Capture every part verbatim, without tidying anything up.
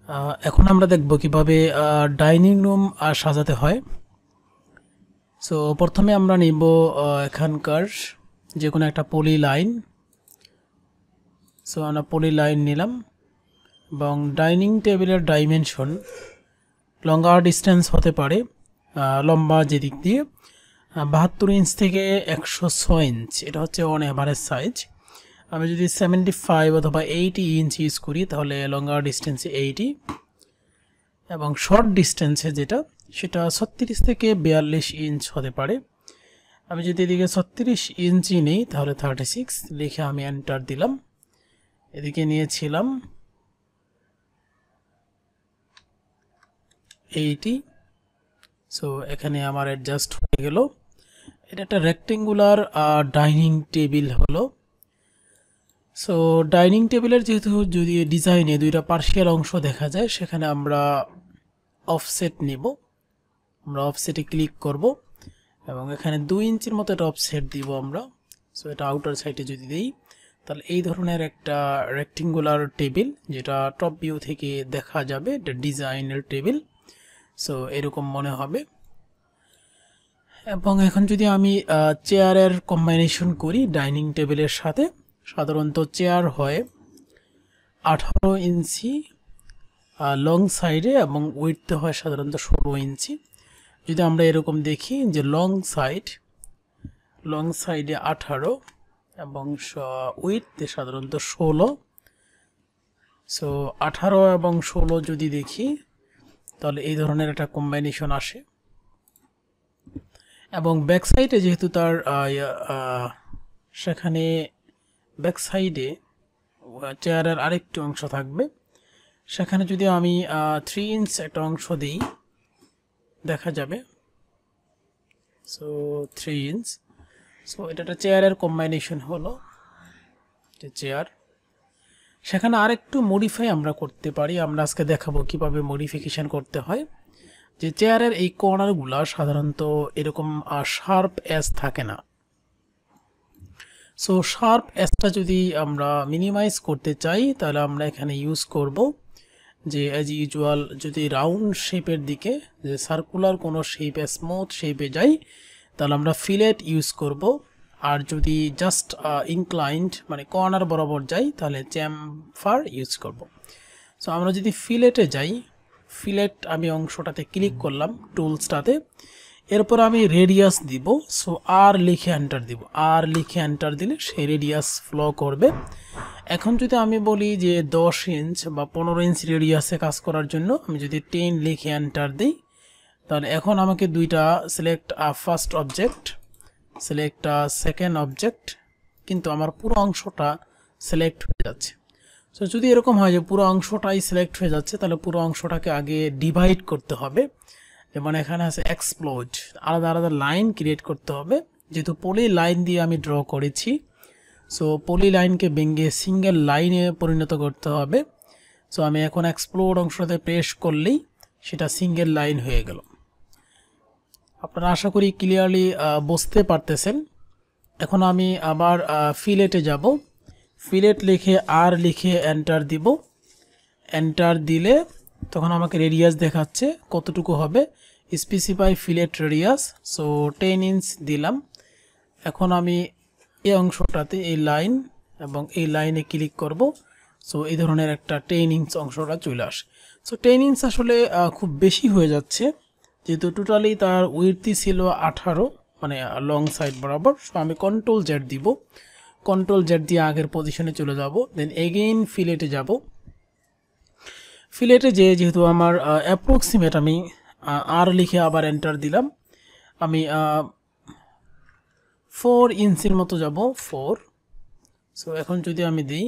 এখন আমরা দেখব কিভাবে ডাইনিং রুম সাজাতে হয়। সো প্রথমে আমরা নিব এখানকার যে কোনো একটা পলি লাইন। সো আমরা পলি লাইন নিলাম এবং ডাইনিং টেবিলের ডাইমেনশন লঙ্গার ডিস্টেন্স হতে পারে লম্বা যেদিক দিয়ে বাহাত্তর ইঞ্চ থেকে একশো ছয় ইঞ্চ, এটা হচ্ছে অন এভারেজ সাইজ। আমি যদি সেভেন্টি ফাইভ অথবা এইটি ইঞ্চ ইউজ করি তাহলে লঙ্গার ডিস্টেন্সে এইটি, এবং শর্ট ডিস্টেন্সে যেটা সেটা ছত্রিশ থেকে বিয়াল্লিশ ইঞ্চ হতে পারে। আমি যদি এদিকে ছত্রিশ ইঞ্চি নেই তাহলে থার্টি সিক্স লিখে আমি এন্টার দিলাম। এদিকে নিয়েছিলাম এইটি। সো এখানে আমার অ্যাডজাস্ট হয়ে গেল। এটা একটা রেক্টেঙ্গুলার ডাইনিং টেবিল হলো। সো ডাইনিং টেবিলের যেহেতু যদি ডিজাইনে দুইটা পার্শিয়াল অংশ দেখা যায়, সেখানে আমরা অফসেট নিব। আমরা অফসেটে ক্লিক করব এবং এখানে দুই ইঞ্চির মতো একটা অফসেট দিব আমরা। সো এটা আউটার সাইডে যদি দিই তাহলে এই ধরনের একটা রেক্টেঙ্গুলার টেবিল, যেটা টপ ভিউ থেকে দেখা যাবে, এটা ডিজাইনের টেবিল। সো এরকম মনে হবে। এবং এখন যদি আমি চেয়ারের কম্বাইনেশন করি ডাইনিং টেবিলের সাথে, সাধারণত চেয়ার হয় আঠারো ইঞ্চি লং সাইডে এবং উইডথে হয় সাধারণত ষোলো ইঞ্চি। যদি আমরা এরকম দেখি যে লং সাইড লং সাইডে আঠারো এবং উইডথে সাধারণত ষোলো। সো আঠারো এবং ষোলো যদি দেখি তাহলে এই ধরনের একটা কম্বাইনেশন আসে। এবং ব্যাক সাইডে যেহেতু তার সেখানে ব্যাক সাইডে চেয়ারের আরেকটি অংশ থাকবে, সেখানে যদি আমি থ্রি ইঞ্চ একটা অংশ দিই দেখা যাবে। So three inch. সো এটা একটা চেয়ারের কম্বাইনেশন হলো চেয়ার। সেখানে আরেকটু মডিফাই আমরা করতে পারি। আমরা আজকে দেখাবো কিভাবে মডিফিকেশন করতে হয়। যে চেয়ারের এই কর্নারগুলো সাধারণত এরকম শার্প এজ থাকে না। সো শার্প এজটা যদি আমরা মিনিমাইজ করতে চাই তাহলে আমরা এখানে ইউজ করব যে অ্যাজ ইউজুয়াল যদি রাউন্ড শেপের দিকে, যে সার্কুলার কোনো শেপে স্মুথ শেপে যাই তাহলে আমরা ফিলেট ইউজ করব। আর যদি জাস্ট ইনক্লাইন্ড মানে কর্নার বরাবর যাই তাহলে চ্যামফার ইউজ করব। সো আমরা যদি ফিলেটে যাই, ফিলেট আমি অংশটাতে ক্লিক করলাম টুলসটাতে, এরপর আমি রেডিয়াস দিব। সো আর লিখে এন্টার দিব। আর লিখে এন্টার দিলে সেই রেডিয়াস ফ্লো করবে। এখন যদি আমি বলি যে দশ ইঞ্চ বা পনেরো ইঞ্চ রেডিয়াসে কাজ করার জন্য আমি যদি টেন লিখে এন্টার দিই তাহলে এখন আমাকে দুইটা select first object, select second object, কিন্তু আমার পুরো অংশটা সিলেক্ট হয়ে যাচ্ছে। সো যদি এরকম হয় যে পুরো অংশটাই সিলেক্ট হয়ে যাচ্ছে তাহলে পুরো অংশটাকে আগে ডিভাইড করতে হবে। যেমন এখানে আছে এক্সপ্লোড, আলাদা আলাদা লাইন ক্রিয়েট করতে হবে। যেহেতু পলি লাইন দিয়ে আমি ড্র করেছি, সো পলি লাইনকে ভেঙে সিঙ্গেল লাইনে পরিণত করতে হবে। সো আমি এখন এক্সপ্লোড অংশটাতে প্রেস করলেই সেটা সিঙ্গেল লাইন হয়ে গেল। আপনারা আশা করি ক্লিয়ারলি বুঝতে পারতেছেন। এখন আমি আবার ফিলেটে যাব। ফিলেট লিখে আর লিখে এন্টার দিব। এন্টার দিলে তখন আমাকে রেডিয়াস দেখাচ্ছে কতটুকু হবে, specify fillet radius. So ten inch দিলাম। এখন আমি এই অংশটাতে এই লাইন এবং এই লাইনে ক্লিক করব। সো এই ধরনের একটা টেন ইঞ্চ অংশটা চলে আসে। সো টেন ইঞ্চ আসলে খুব বেশি হয়ে যাচ্ছে, যেহেতু টোটালি তার উইডথই ছিল আঠারো মানে লং সাইড বরাবর। সো আমি কন্ট্রোল জেড দিব। কন্ট্রোল জেড দিয়ে আগের পজিশনে চলে যাব। দেন এগেইন ফিলেটে যাব। ফিলেটে যে যেহেতু আমার অ্যাপ্রক্সিমেট আমি আর লিখে আবার এন্টার দিলাম। আমি ফোর ইঞ্চির মতো যাব, ফোর। সো এখন যদি আমি দিই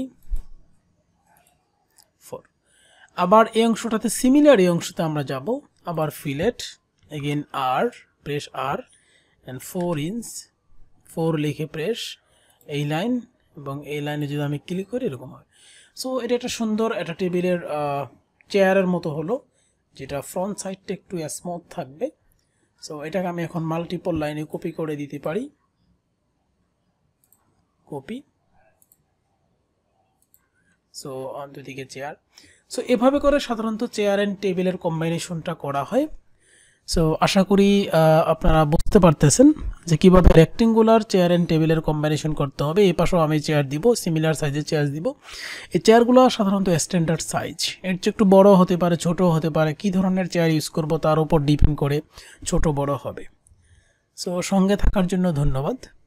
ফোর, আবার এই অংশটাতে সিমিলার এই অংশতে আমরা যাব। আবার fillet again R, press R and four inch, four লিখে প্রেস এই লাইন এবং এই লাইনে যদি আমি ক্লিক করি এরকম হয়। সো এটা একটা সুন্দর একটা টেবিলের চেয়ারের মতো হলো, যেটা ফ্রন্ট সাইডটা একটু স্মুথ থাকবে। সো এটাকে আমি এখন মাল্টিপল লাইনে কপি করে দিতে পারি। কপি। সো দুদিকে চেয়ার। সো এভাবে করে সাধারণত চেয়ার অ্যান্ড টেবিলের কম্বাইনেশনটা করা হয়। সো আশা করি আপনারা বুঝতে পারতেছেন যে কীভাবে রেক্টেঙ্গুলার চেয়ার অ্যান্ড টেবিলের কম্বাইনেশন করতে হবে। এই পাশেও আমি চেয়ার দিব, সিমিলার সাইজের চেয়ার দিব। এই চেয়ারগুলো সাধারণত স্ট্যান্ডার্ড সাইজ, এর চেয়ে একটু বড় হতে পারে, ছোট হতে পারে। কী ধরনের চেয়ার ইউজ করব তার উপর ডিপেন্ড করে ছোট বড় হবে। সো সঙ্গে থাকার জন্য ধন্যবাদ।